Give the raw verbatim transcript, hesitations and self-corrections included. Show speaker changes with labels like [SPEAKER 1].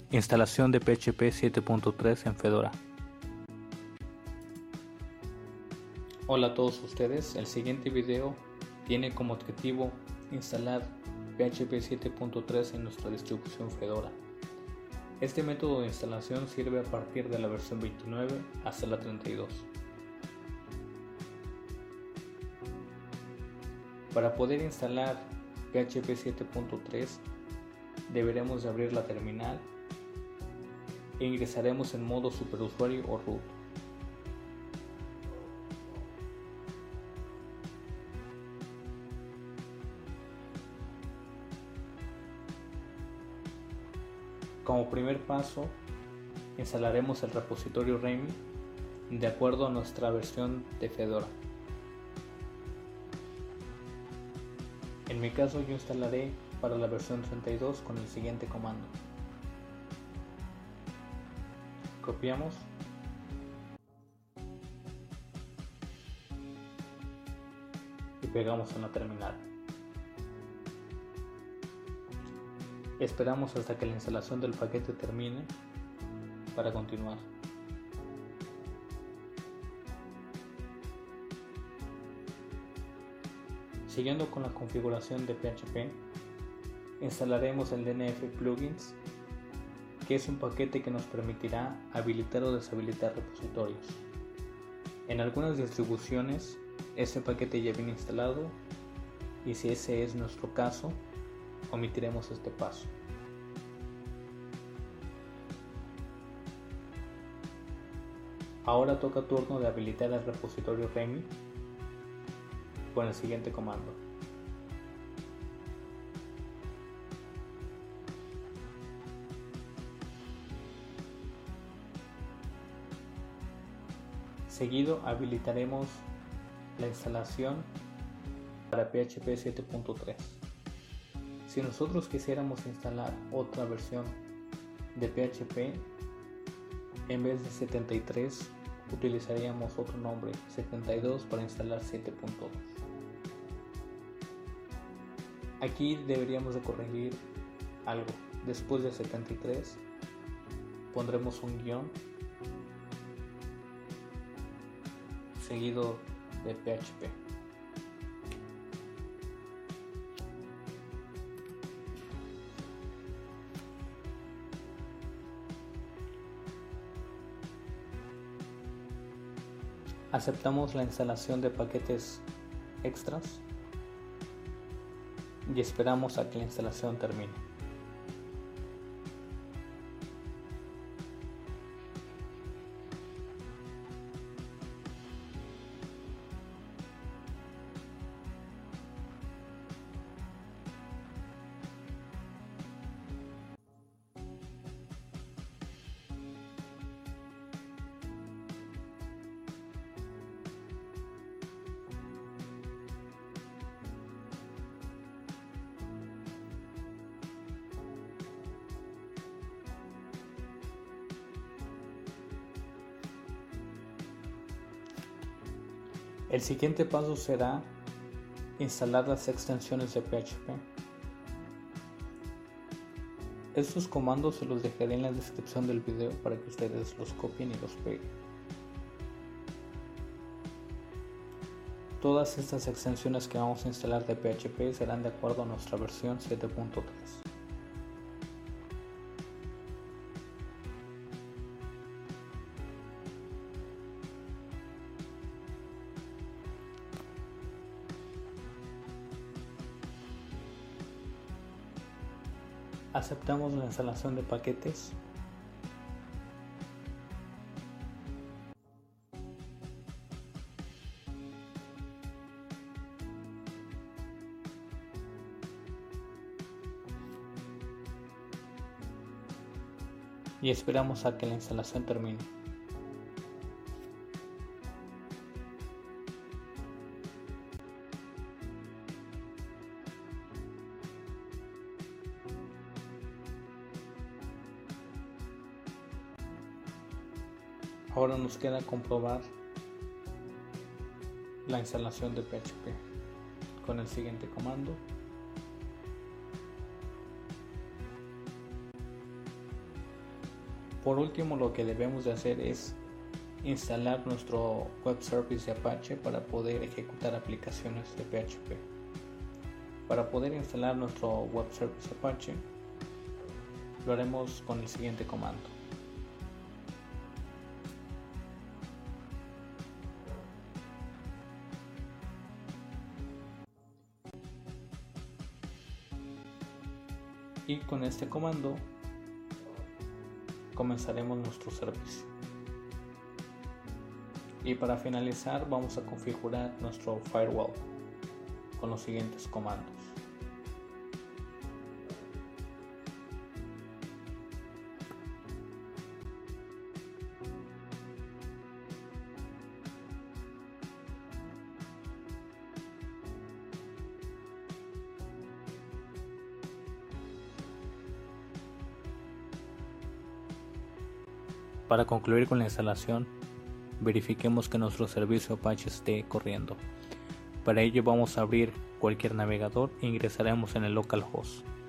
[SPEAKER 1] Instalación de P H P siete punto tres en Fedora. Hola a todos ustedes, el siguiente video tiene como objetivo instalar P H P siete punto tres en nuestra distribución Fedora. Este método de instalación sirve a partir de la versión veintinueve hasta la treinta y dos. Para poder instalar P H P siete punto tres deberemos de abrir la terminal e ingresaremos en modo superusuario o root. Como primer paso, instalaremos el repositorio R E M I de acuerdo a nuestra versión de Fedora. En mi caso yo instalaré para la versión treinta y dos con el siguiente comando. Copiamos y pegamos en la terminal. Esperamos hasta que la instalación del paquete termine para continuar. Siguiendo con la configuración de P H P, instalaremos el D N F Plugins, que es un paquete que nos permitirá habilitar o deshabilitar repositorios. En algunas distribuciones este paquete ya viene instalado y si ese es nuestro caso, omitiremos este paso. Ahora toca turno de habilitar el repositorio R E M I con el siguiente comando. Seguido habilitaremos la instalación para P H P siete punto tres. Si nosotros quisiéramos instalar otra versión de P H P, en vez de setenta y tres utilizaríamos otro nombre, setenta y dos, para instalar siete punto dos. Aquí deberíamos de corregir algo. Después de setenta y tres pondremos un guión seguido de P H P. Aceptamos la instalación de paquetes extras y esperamos a que la instalación termine. El siguiente paso será instalar las extensiones de P H P. Estos comandos se los dejaré en la descripción del video para que ustedes los copien y los peguen. Todas estas extensiones que vamos a instalar de P H P serán de acuerdo a nuestra versión siete punto tres. Aceptamos la instalación de paquetes. Y esperamos a que la instalación termine. Ahora nos queda comprobar la instalación de P H P con el siguiente comando. Por último, lo que debemos de hacer es instalar nuestro web service de Apache para poder ejecutar aplicaciones de P H P. Para poder instalar nuestro web service Apache, lo haremos con el siguiente comando. Y con este comando comenzaremos nuestro servicio. Y para finalizar vamos a configurar nuestro firewall con los siguientes comandos. Para concluir con la instalación, verifiquemos que nuestro servicio Apache esté corriendo. Para ello vamos a abrir cualquier navegador e ingresaremos en el localhost.